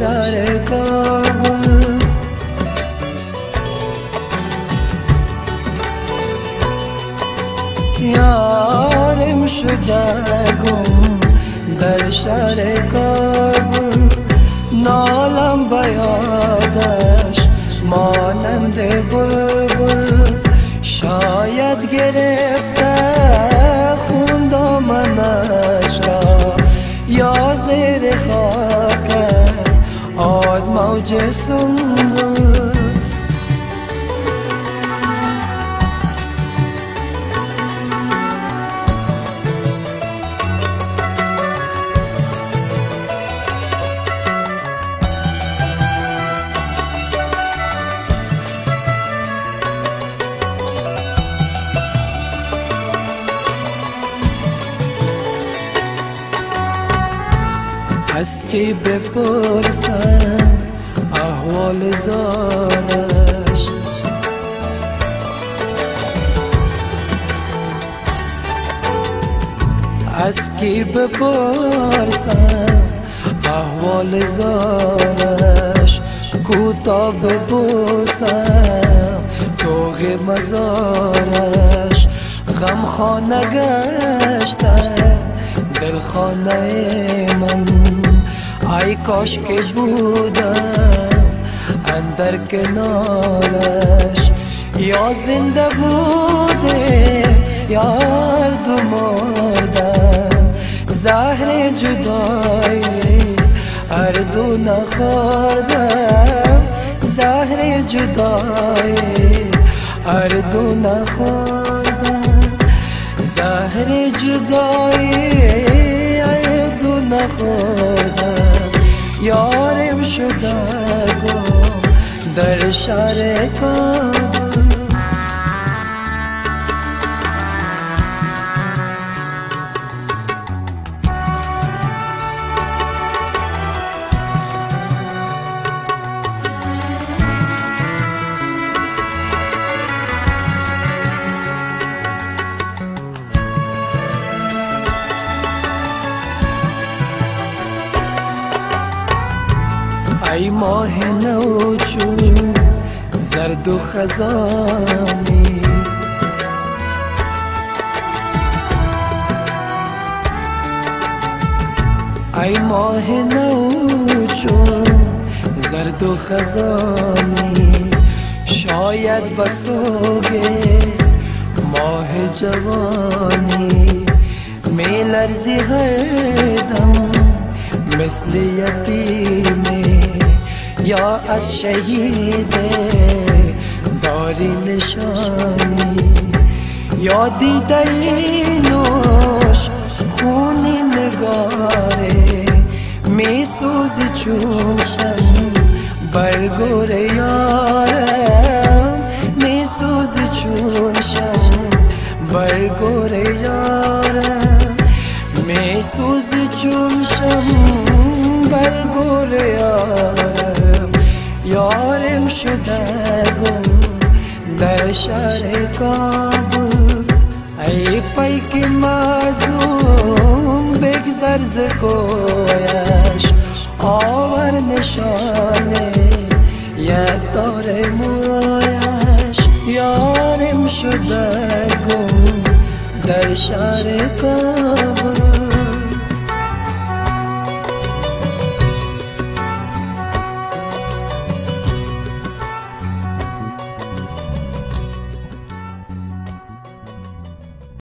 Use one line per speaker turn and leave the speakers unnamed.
شهر کابل. یارم شده گم در شهر کابل، نالم به یادش مانند بلبل. شاید گرفته خون دامنش را، یا زیر خاک است آد موج سنبل. از کی بپرسم احوال زارش، از کی بپرسم احوال زارش. کوتاه ببوسم توغ مزارش. غم خانه گشته دل خانه من، ای کاش که بودم اندر کنارش. یا زنده بوده یا هر دو مردم، زهر جدایی هر دو نخوردم. زهر جدایی هر دو نخوردم. زهر جدایی هر دو نخوردم. یارم شده گم در شهر کابل. ای ماه نو چون زرد و خزانی، ای ماه نو چون زرد و خزانی. شاید بسوگه ماه جوانی، می لرزی هر دم مثل یتیمی، یا از شهید داری نشانی. یا دیده نوش خونی نگاره، می سوزی چون شم برگور یارم. می سوزی چون شم برگور یارم. می سوزی چون شم برگور یارم. یارم شده گم در شهر کابل. ای پیک معزوم بگذر ز کویش، آور نشانه یک دار مویش. یارم شده گم در شهر کابل.